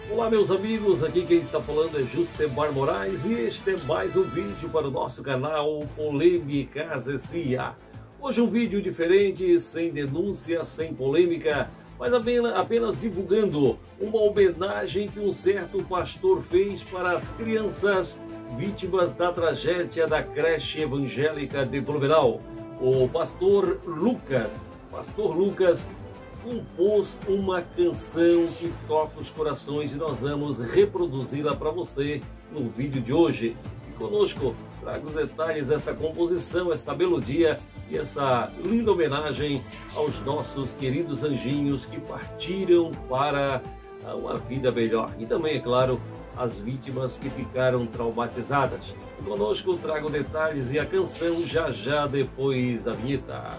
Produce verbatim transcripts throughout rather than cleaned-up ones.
Olá meus amigos, aqui quem está falando é Jusemar Moraes e este é mais um vídeo para o nosso canal Polêmicas S A. Hoje um vídeo diferente, sem denúncia, sem polêmica, mas apenas, apenas divulgando uma homenagem que um certo pastor fez para as crianças vítimas da tragédia da creche evangélica de Blumenau. O pastor Lucas, pastor Lucas, compôs uma canção que toca os corações e nós vamos reproduzi-la para você no vídeo de hoje. E conosco trago os detalhes dessa composição, essa melodia e essa linda homenagem aos nossos queridos anjinhos que partiram para uma vida melhor. E também, é claro, as vítimas que ficaram traumatizadas. E conosco trago detalhes e a canção já já depois da vinheta.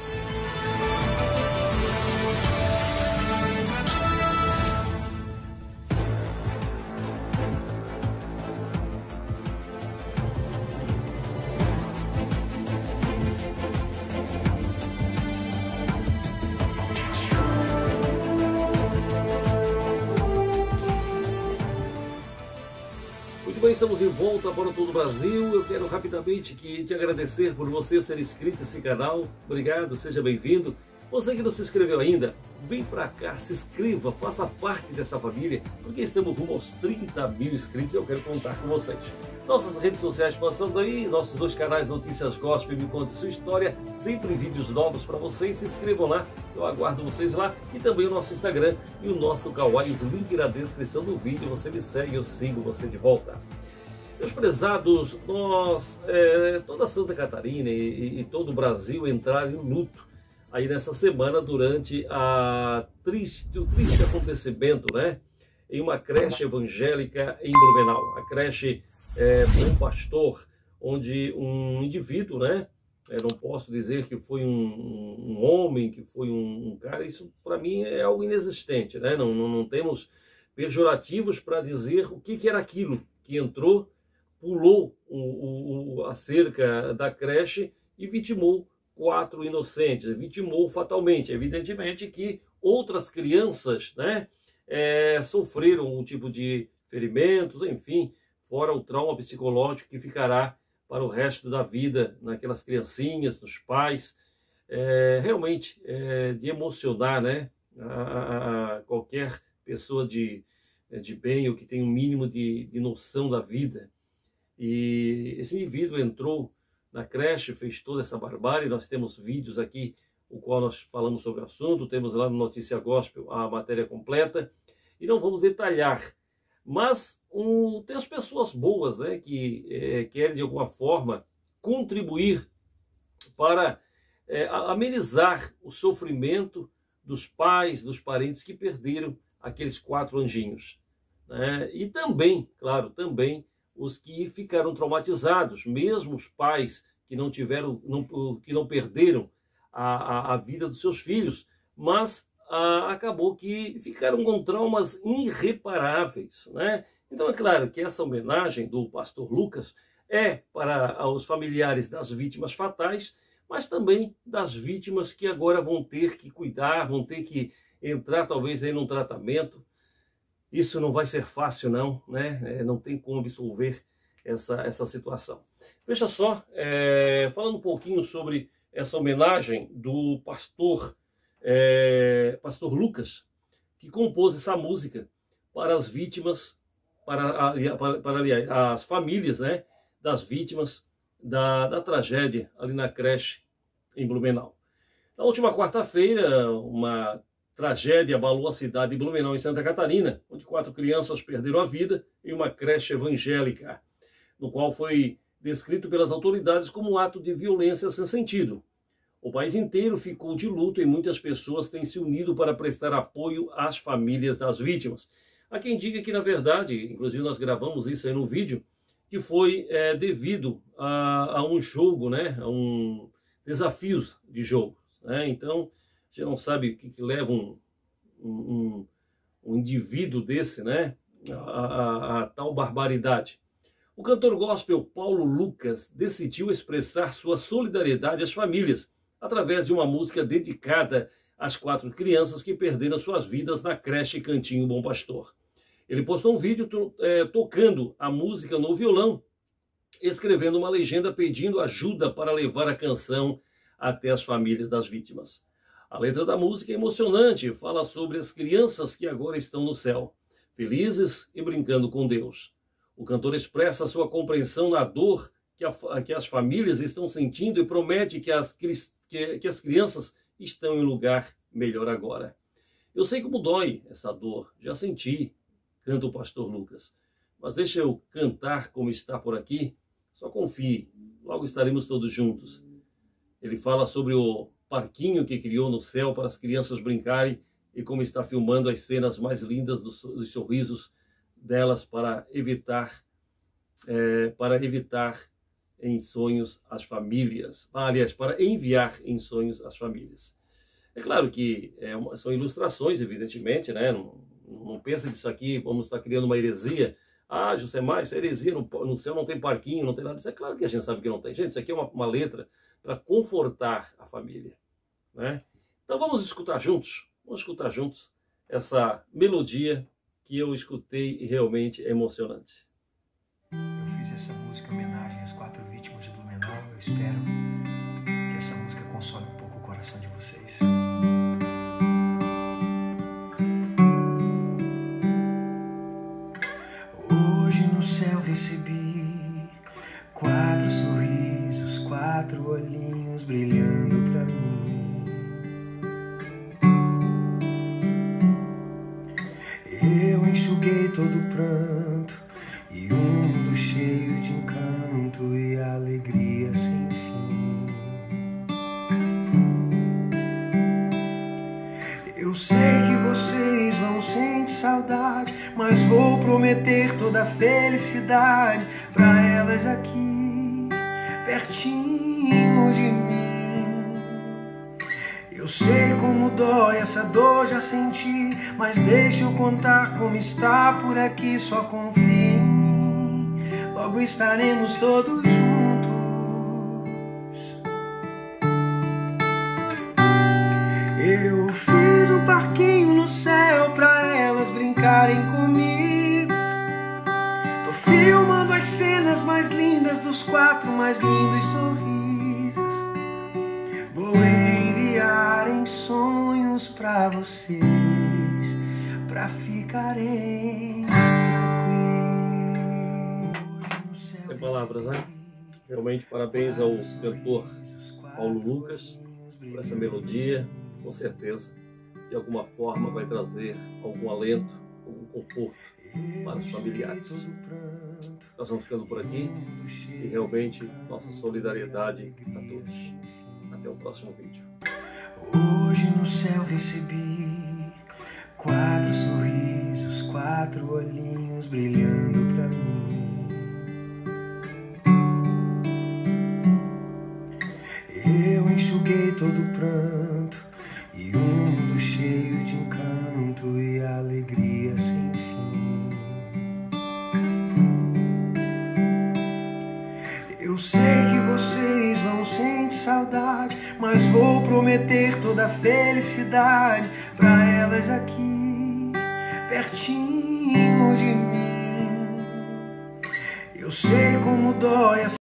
Muito bem, estamos de volta para todo o Brasil. Eu quero rapidamente que te agradecer por você ser inscrito nesse canal. Obrigado, seja bem-vindo. Você que não se inscreveu ainda, vem para cá, se inscreva, faça parte dessa família, porque estamos rumo aos trinta mil inscritos e eu quero contar com vocês. Nossas redes sociais passando aí, nossos dois canais Notícias Gospel e Me Conte Sua História, sempre vídeos novos para vocês, se inscrevam lá, eu aguardo vocês lá, e também o nosso Instagram e o nosso Kawaii, os links na descrição do vídeo, você me segue, eu sigo você de volta. Meus prezados, nós, é, toda Santa Catarina e, e, e todo o Brasil entraram em luto aí nessa semana durante a triste, o triste acontecimento, né, em uma creche evangélica em Blumenau, a creche é, Bom Pastor, onde um indivíduo, né, eu não posso dizer que foi um, um homem, que foi um, um cara, isso para mim é algo inexistente, né, não, não, não temos pejorativos para dizer o que, que era aquilo que entrou, pulou o, o, a cerca da creche e vitimou quatro inocentes, vitimou fatalmente. Evidentemente que outras crianças, né, é, sofreram um tipo de ferimentos, enfim, fora o trauma psicológico que ficará para o resto da vida naquelas criancinhas, nos pais, é, realmente é, de emocionar, né, a, a qualquer pessoa de, de bem ou que tem um mínimo de, de noção da vida. E esse indivíduo entrou na creche, fez toda essa barbárie. Nós temos vídeos aqui, o qual nós falamos sobre o assunto, temos lá no Notícia Gospel a matéria completa, e não vamos detalhar. Mas um, tem as pessoas boas, né, que é, querem de alguma forma contribuir para é, amenizar o sofrimento dos pais, dos parentes que perderam aqueles quatro anjinhos, né? E também, claro, também os que ficaram traumatizados, mesmo os pais que não tiveram, não, que não perderam a, a, a vida dos seus filhos, mas a, acabou que ficaram com traumas irreparáveis, né? Então é claro que essa homenagem do pastor Lucas é para os familiares das vítimas fatais, mas também das vítimas que agora vão ter que cuidar, vão ter que entrar talvez aí num tratamento. Isso não vai ser fácil, não, né? Não tem como absolver essa, essa situação. Veja só, é, falando um pouquinho sobre essa homenagem do pastor, é, pastor Lucas, que compôs essa música para as vítimas, para, para, para aliás, as famílias, né, das vítimas da, da tragédia ali na creche em Blumenau. Na última quarta-feira, uma tragédia abalou a cidade de Blumenau, em Santa Catarina, onde quatro crianças perderam a vida em uma creche evangélica, no qual foi descrito pelas autoridades como um ato de violência sem sentido. O país inteiro ficou de luto e muitas pessoas têm se unido para prestar apoio às famílias das vítimas. Há quem diga que, na verdade, inclusive nós gravamos isso aí no vídeo, que foi é, devido a, a um jogo, né, a um desafios de jogo, né? Então, você não sabe o que, que leva um, um, um indivíduo desse, né, a, a, a tal barbaridade. O cantor gospel Paulo Lucas decidiu expressar sua solidariedade às famílias através de uma música dedicada às quatro crianças que perderam suas vidas na creche Cantinho Bom Pastor. Ele postou um vídeo é, tocando a música no violão, escrevendo uma legenda pedindo ajuda para levar a canção até as famílias das vítimas. A letra da música é emocionante, fala sobre as crianças que agora estão no céu, felizes e brincando com Deus. O cantor expressa sua compreensão na dor que, a, que as famílias estão sentindo e promete que as, que, que as crianças estão em um lugar melhor agora. Eu sei como dói essa dor, já senti, canta o pastor Lucas. Mas deixa eu cantar como está por aqui, só confie, logo estaremos todos juntos. Ele fala sobre o parquinho que criou no céu para as crianças brincarem e como está filmando as cenas mais lindas dos, dos sorrisos delas para evitar, é, para evitar em sonhos as famílias. Ah, aliás, para enviar em sonhos as famílias. É claro que é uma, são ilustrações, evidentemente, né? Não, não pensa que isso aqui, vamos estar criando uma heresia. Ah, Josemar, isso é heresia, no, no céu não tem parquinho, não tem nada. Isso é claro que a gente sabe que não tem. Gente, isso aqui é uma, uma letra para confortar a família, né? Então vamos escutar juntos, vamos escutar juntos essa melodia que eu escutei e realmente é emocionante. Eu fiz essa música em homenagem às quatro vítimas de Blumenau. Eu espero que essa música console um pouco o coração de vocês. Hoje no céu recebi quatro sorrisos, quatro olhinhos brilhando pra mim. Eu enxuguei todo o pranto e um mundo cheio de encanto e alegria sem fim. Eu sei que vocês vão sentir saudade, mas vou prometer toda a felicidade pra elas aqui, pertinho de mim. Eu sei como dói, essa dor já senti, mas deixa eu contar como está por aqui, só confia em mim, logo estaremos todos juntos. Eu fiz um parquinho no céu pra elas brincarem comigo. Tô filmando as cenas mais lindas dos quatro mais lindos sorrisos. Vou enviar em sonhos pra vocês, pra ficarem tranquilos. Sem palavras, né? Realmente parabéns ao cantor Paulo Lucas por essa melodia, com certeza, de alguma forma vai trazer algum alento, algum conforto para os familiares. Nós vamos ficando por aqui e realmente nossa solidariedade a todos. Até o próximo vídeo. Hoje no céu recebi quatro sorrisos, quatro olhinhos brilhando pra mim. Eu enxuguei todo o pranto e um mundo cheio de encanto e alegria sem fim. Eu sei que vocês vão sentir saudade, mas vou prometer toda a felicidade pra elas aqui, pertinho de mim. Eu sei como dói essa